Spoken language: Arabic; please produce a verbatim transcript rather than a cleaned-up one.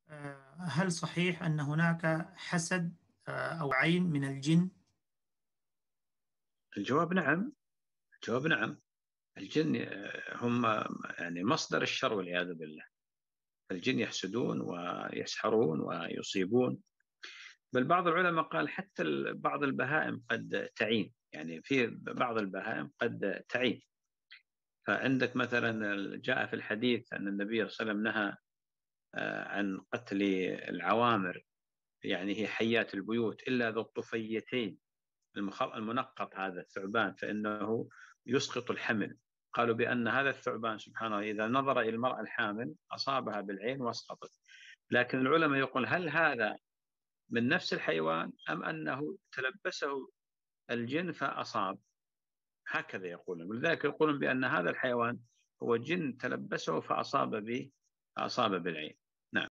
آه، هل صحيح أن هناك حسد آه، أو عين من الجن؟ الجواب نعم. الجواب نعم. الجن آه، هم يعني مصدر الشر والعياذ بالله. الجن يحسدون ويسحرون ويصيبون. بل بعض العلماء قال حتى ال- بعض البهائم قد تعين، يعني في بعض البهائم قد تعين. فعندك مثلا جاء في الحديث أن النبي صلى الله عليه وسلم نهى آه، عن قتل العوامر، يعني هي حيات البيوت، إلا ذو الطفيتين، المخ- المنقط هذا الثعبان، فإنه يسقط الحمل. قالوا بأن هذا الثعبان سبحانه إذا نظر إلى المرأة الحامل أصابها بالعين واسقطت. لكن العلماء يقول هل هذا من نفس الحيوان أم أنه تلبسه الجن فأصاب؟ هكذا يقولون، ولذلك يقولون بأن هذا الحيوان هو جن تلبسه فأصاب به، فأصاب بالعين. نعم.